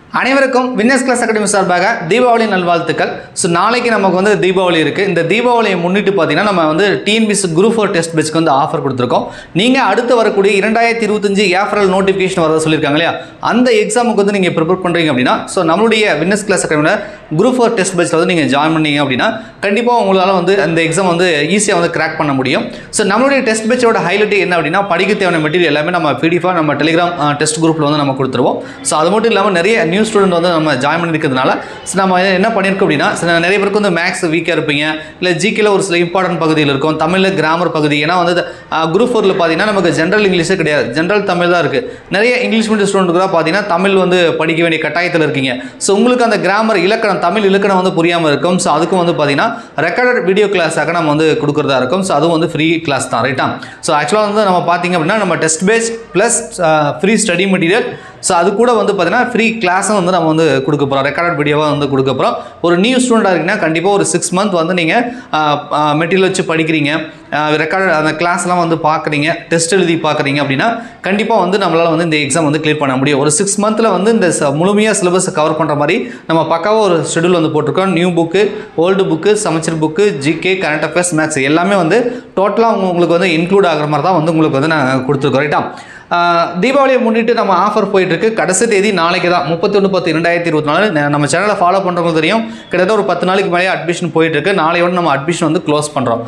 அனைவருக்கும் Winxclass academy சார்பாக தீபாவளி நல்வாழ்த்துக்கள். ஸோ நாளைக்கு நமக்கு வந்து தீபாவளி இருக்குது. இந்த தீபாவளியை முன்னிட்டு பார்த்தீங்கன்னா நம்ம வந்து TNPSC Group 4 டெஸ்ட் பேட்ச்க்கு வந்து ஆஃபர் கொடுத்துருக்கோம். நீங்கள் அடுத்து வரக்கூடிய 2025 ஏப்ரல் நோட்டிஃபிகேஷன் வரதை சொல்லியிருக்காங்க இல்லையா, அந்த எக்ஸாமுக்கு வந்து நீங்கள் ப்ரிப்பேர் பண்ணுறீங்க அப்படின்னா ஸோ நம்மளுடைய Winxclass அகாடமியில் Group 4 டெஸ்ட் பேட்ச்சில் வந்து நீங்கள் ஜாயின் பண்ணீங்க அப்படின்னா கண்டிப்பாக உங்களால் வந்து அந்த எக்ஸாம் வந்து ஈஸியாக வந்து கிராக் பண்ண முடியும். ஸோ நம்மளுடைய டெஸ்ட் பேட்சோட ஹைலைட் என்ன அப்படின்னா படிக்க தேவையான மெட்டீரியல் எல்லாமே நம்ம பிடிஎஃபாக நம்ம டெலிகிராம் டெஸ்ட் குரூப்பில் வந்து நம்ம கொடுத்துருவோம். ஸோ அது மட்டும் இல்லாமல் நிறைய நியூ ஸ்டூடெண்ட் வந்து நம்ம ஜாயின் பண்ணியிருக்கிறதுனால நம்ம என்ன பண்ணியிருக்கோம் அப்படின்னா நிறைய பேருக்கு வந்து மேக்ஸ் வீக்காக இருப்பீங்க, இல்லை ஜிகேல ஒரு சில இம்பார்ட்டன்ட் பகுதியில் இருக்கும், தமிழில் கிராமர் பகுதி. ஏன்னா வந்து குரூப் 4ல் பார்த்தீங்கன்னா நமக்கு ஜென்ரல் இங்கிலீஷே கிடையாது, ஜென்ரல் தமிழ் தான் இருக்குது. நிறைய இங்கிலீஷ் மீடியம் ஸ்டூடெண்ட்டுக்கு தான் பார்த்தீங்கன்னா தமிழ் வந்து படிக்க வேண்டிய கட்டாயத்தில் இருக்கீங்க. ஸோ உங்களுக்கு அந்த கிராமர் இலக்கணம் தமிழ் இலக்கணம் வந்து புரியாமல் இருக்கும். ஸோ அதுக்கும் வந்து பார்த்தீங்கன்னா ரெக்கார்டட் வீடியோ கிளாஸாக நம்ம வந்து கொடுக்குறதா இருக்கும். ஸோ அதுவும் வந்து ஃப்ரீ கிளாஸ் தான், ரைட்டா? ஸோ ஆக்சுவலாக வந்து நம்ம பார்த்தீங்க அப்படின்னா நம்ம test base plus free study material, so அது கூட வந்து பார்த்தீங்கன்னா ஃப்ரீ கிளாஸும் வந்து நம்ம வந்து கொடுக்க போகிறோம், ரெக்கார்டட் வீடியோவாக வந்து கொடுக்க போகிறோம். ஒரு நியூ ஸ்டூடெண்டாக இருக்கீங்கன்னா கண்டிப்பாக ஒரு 6 மந்த் வந்து நீங்கள் மெட்டீரியல் வச்சு படிக்கிறீங்க, ரெக்கார்ட் அந்த கிளாஸ்லாம் வந்து பார்க்குறீங்க, டெஸ்ட் எழுதி பார்க்குறீங்க அப்படின்னா கண்டிப்பாக வந்து நம்மளால் வந்து இந்த எக்ஸாம் வந்து கிளியர் பண்ண முடியும். ஒரு 6 மந்தில் வந்து இந்த முழுமையாக சிலபஸை கவர் பண்ணுற மாதிரி நம்ம பக்காவாக ஒரு ஷெடியூல் வந்து போட்டிருக்கோம். நியூ புக்கு, ஓல்டு புக்கு, சமச்சீர் book, GK, current affairs, maths எல்லாமே வந்து டோட்டலாக உங்களுக்கு வந்து இன்க்ளூட் ஆகிற மாதிரி தான் வந்து உங்களுக்கு வந்து நான் கொடுத்துருக்கோம், ரைட்டா? தீபாவளியை முன்னிட்டு நம்ம ஆஃபர் போயிட்டுருக்கு. கடைசி தேதி நாளைக்கு தான் 31/10/2024. நம்ம சேனலை ஃபாலோ பண்ணுறவங்களுக்கு தெரியும், கிட்டத்தட்ட ஒரு 10 நாளைக்கு மேலே அட்மிஷன் போயிட்டுருக்கு. நாளையோட நம்ம அட்மிஷன் வந்து க்ளோஸ் பண்ணுறோம்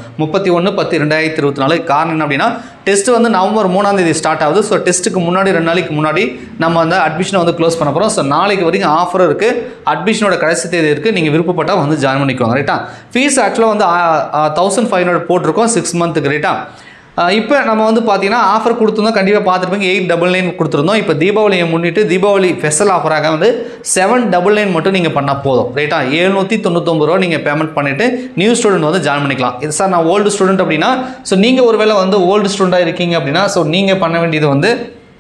31/10/2024. காரணம் என்ன அப்படின்னா டெஸ்ட் வந்து நவம்பர் 3ஆம் தேதி ஸ்டார்ட் ஆகுது. ஸோ டெஸ்ட்டுக்கு முன்னாடி 2 நாளைக்கு முன்னாடி நம்ம வந்து அட்மிஷனை வந்து க்ளோஸ் பண்ண போகிறோம். ஸோ நாளைக்கு வரைக்கும் ஆஃபர் இருக்குது, அட்மிஷனோட கடைசி தேதி இருக்குது. நீங்கள் விருப்பப்பட்டால் வந்து ஜாயின் பண்ணிக்குவாங்க, ரைட்டா? ஃபீஸ் ஆக்சுவலாக வந்து 1500 போட்டிருக்கோம் 6 மந்த்துக்கு, ரைட்டா? இப்போ நம்ம வந்து பார்த்தீங்கன்னா ஆஃபர் கொடுத்துருந்தோம், கண்டிப்பாக பார்த்துருப்பீங்க. 899 கொடுத்துருந்தோம். இப்போ தீபாவளியை முன்னிட்டு தீபாவளி ஸ்பெஷல் ஆஃபராக வந்து 799 மட்டும் நீங்கள் பண்ணால் போதும், ரைட்டா? 799 ரூபா நீங்கள் பேமெண்ட் பண்ணிவிட்டு நியூ ஸ்டூடெண்ட் வந்து ஜாயின் பண்ணிக்கலாம். இது சார் நான் ஓல்டு ஸ்டூடெண்ட் அப்படின்னா, ஸோ நீங்கள் ஒருவேளை வந்து ஓல்டு ஸ்டூடெண்ட்டாக இருக்கீங்க அப்படின்னா ஸோ நீங்கள் பண்ண வேண்டியது வந்து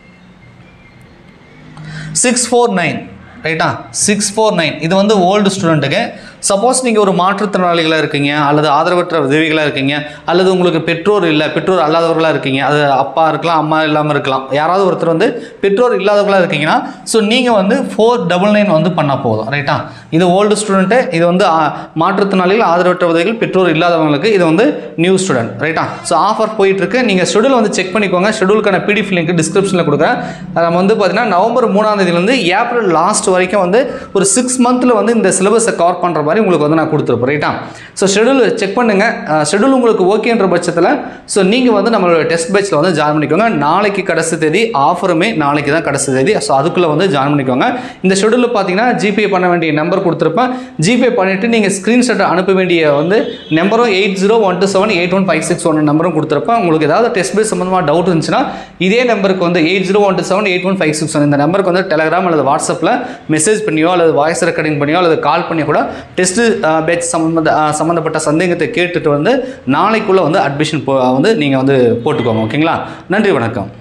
649, ரைட்டா? 649 இது வந்து ஓல்டு ஸ்டூடெண்ட்டுக்கு. சப்போஸ் நீங்கள் ஒரு மாற்றுத்திறனாளிகளாக இருக்கீங்க, அல்லது ஆதரவற்ற உதவிகளாக இருக்கீங்க, அல்லது உங்களுக்கு பெற்றோர் இல்லை, பெற்றோர் அல்லாதவர்களாக இருக்கீங்க, அது அப்பா இருக்கலாம், அம்மா இல்லாமல் இருக்கலாம், யாராவது ஒருத்தர் வந்து பெற்றோர் இல்லாதவர்களாக இருக்கீங்கன்னா ஸோ நீங்கள் வந்து 499 வந்து பண்ணால் போதும், ரைட்டா? இது ஓல்டு ஸ்டூடெண்ட்டு, இது வந்து மாற்றுத்திறனாளிகள், ஆதரவற்ற உதவிகள், பெற்றோர் இல்லாதவங்களுக்கு இது வந்து நியூ ஸ்டூடெண்ட், ரைட்டா? ஸோ ஆஃபர் போயிட்டுருக்கு. நீங்கள் ஷெடியூல் வந்து செக் பண்ணிக்கோங்க. ஷெடியூலுக்கான பிடிஎஃப் லிங்க் டிஸ்கிரிப்ஷனில் கொடுக்குறேன். நம்ம வந்து பார்த்தீங்கன்னா நவம்பர் 3ஆம் தேதியிலேருந்து ஏப்ரல் லாஸ்ட் வரைக்கும் வந்து ஒரு 6 மந்தில் வந்து இந்த சிலபஸை கவர் பண்ணுற மாதிரி உங்களுக்கு வந்து நான் கொடுத்துருப்பேன், ரைட்டா? ஸோ ஷெடியூல் செக் பண்ணுங்கள். ஷெடியூல் உங்களுக்கு ஓகேன்ற பட்சத்தில் ஸோ நீங்கள் வந்து நம்மளோட டெஸ்ட் பேட்சில் வந்து ஜாயின் பண்ணிக்கோங்க. நாளைக்கு கடைசி தேதி, ஆஃபருமே நாளைக்கு தான் கடைசி தேதி. ஸோ அதுக்குள்ளே வந்து ஜாயின் பண்ணிக்கோங்க. இந்த ஷெடியூலில் பார்த்தீங்கன்னா ஜிபே பண்ண வேண்டிய நம்பர் கொடுத்துருப்பேன். ஜிபே பண்ணிவிட்டு நீங்கள் ஸ்க்ரீன்ஷாட் அனுப்ப வேண்டிய வந்து நம்பரும் 8012781561 நம்பரும் கொடுத்துருப்பேன். உங்களுக்கு ஏதாவது டெஸ்ட் பேஸ் சம்மந்தமாக டவுட் இருந்துச்சுன்னா இதே நம்பருக்கு வந்து 8012781561 இந்த நம்பருக்கு வந்து டெலிகிராம் அல்லது வாட்ஸ்அப்பில் மெசேஜ் பண்ணியோ அல்லது வாய்ஸ் ரெக்கார்டிங் பண்ணியோ அல்லது கால் பண்ணி கூட டெஸ்ட் பேட்ச் சம்மந்தப்பட்ட சந்தேகத்தை கேட்டுட்டு வந்து நாளைக்குள்ளே வந்து அட்மிஷன் வந்து நீங்கள் வந்து போட்டுக்கோங்க, ஓகேங்களா? நன்றி, வணக்கம்.